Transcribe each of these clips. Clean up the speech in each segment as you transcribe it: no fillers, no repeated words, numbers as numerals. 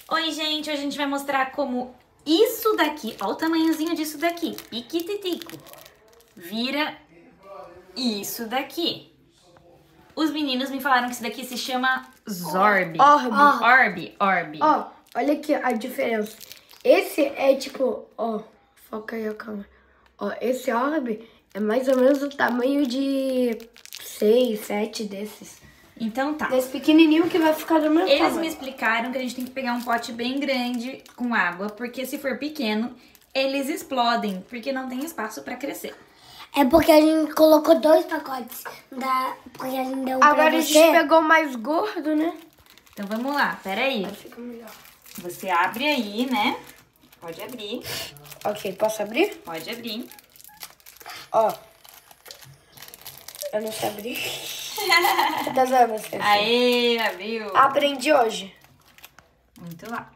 Oi, gente, hoje a gente vai mostrar como isso daqui, ó o tamanhozinho disso daqui, piquititico, vira isso daqui. Os meninos me falaram que isso daqui se chama Zorb. Orb. Ó, olha aqui a diferença. Esse é tipo, ó, foca aí a câmera. Ó, esse orbe é mais ou menos o tamanho de 6, 7 desses. Então tá. Desse pequenininho que vai ficar do meu Eles tamanho. me explicaram que a gente tem que pegar um pote bem grande com água, porque se for pequeno, eles explodem, porque não tem espaço pra crescer. É porque a gente colocou 2 pacotes. Porque a gente deu Agora pra a você. gente pegou mais gordo, né? Então vamos lá, peraí. Fica melhor. Você abre aí, né? Pode abrir, Ok, posso abrir? pode abrir. Ó. Eu não sei abrir. Tá vendo você? Aê, abriu. Aprendi hoje. Muito lá.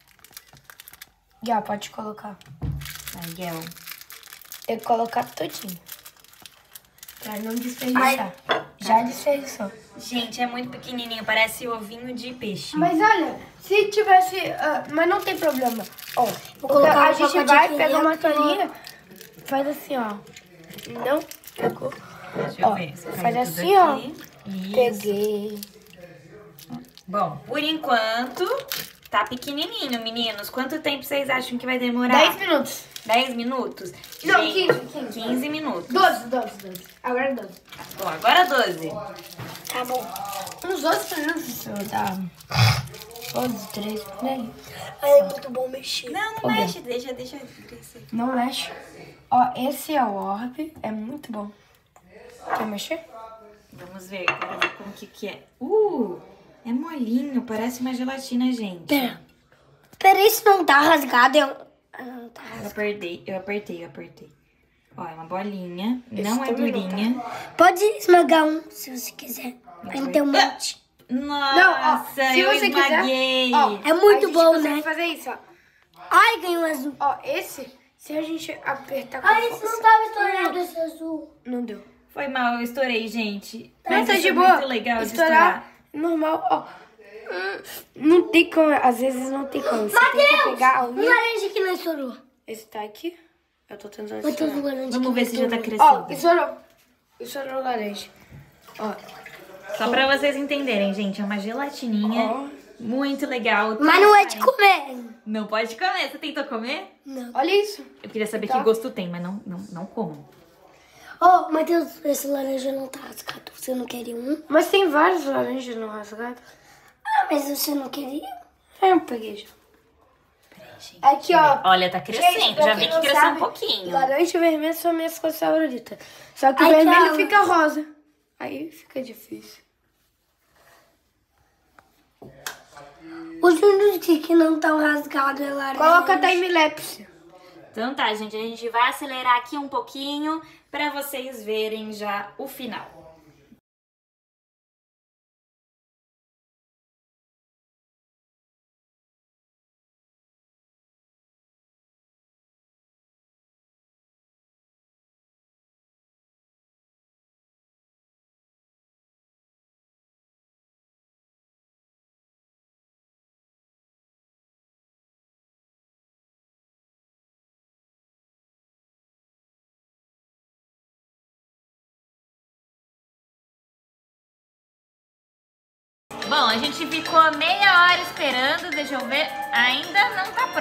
Já, pode colocar. Vai, Gel. Tem que colocar todinho. Pra não desperdiçar. Já desperdiçou. Gente, é muito pequenininho, parece ovinho de peixe. Mas olha, se tivesse... mas não tem problema. Ó, colocar a um gente pacote vai, aqui pega uma dentro. toalhinha, faz assim, ó. Não pegou. Deixa eu Ó, ver. Você faz caiu tudo assim, ó. aqui. Isso. Peguei. Bom, por enquanto, tá pequenininho, meninos. Quanto tempo vocês acham que vai demorar? 10 minutos. 10 minutos? Não, Gente, 15. 15 minutos. 12. Agora 12. Bom, agora 12. Tá bom. Uns 12 minutos, dá 12, 13, por aí. Ai, é muito bom mexer. Não mexe, deixa crescer. Não mexe. Ó, esse é o orbe, é muito bom. Quer mexer? Vamos ver, quero ver como que é. É molinho, parece uma gelatina, gente. Peraí, se não tá rasgado, não tá Eu rasgado. apertei. Ó, é uma bolinha, Esse não é também não durinha. Pode esmagar um, se você quiser. Pra não ter um monte. Nossa, se eu você quiser, esmaguei. ó, É muito a gente bom, consegue né? fazer isso, ó. Ai, ganhou um azul. Ó, esse, se a gente apertar com Ai, força... isso não tava estourado esse azul. Não deu. Foi mal, eu estourei, gente. Não, tá isso de é boa. muito legal de Estourar, normal, ó. Não tem como, às vezes não tem como. Você tem que pegar a Um unha. laranja que não estourou. Esse tá aqui. Eu tô tentando Mas tem estourar. um laranja que Vamos não ver se já tá estourou. crescendo. Ó, estourou o laranja. Ó, Só pra vocês entenderem, gente, é uma gelatininha Ó. muito legal. Mas não é de comer. Não pode comer. Você tentou comer? Não. olha isso. Eu queria saber Tá. que gosto tem, mas não comam. Ô, Matheus, esse laranja não tá rasgado. Você não queria um? Mas tem vários laranjas no rasgado. Ah, mas você não queria? Eu peguei já. Gente, Aqui, ó. olha, tá crescendo. Gente, pra Já quem vi que não cresceu sabe, um pouquinho. Laranja e vermelho são minhas cores favoritas. Só que o Ai, vermelho tchau. fica rosa. Aí fica difícil. Os únicos que não estão rasgados é laranja. Coloca time-lapse. Então tá, gente, a gente vai acelerar aqui um pouquinho pra vocês verem já o final. Bom, a gente ficou meia hora esperando, deixa eu ver, ainda não tá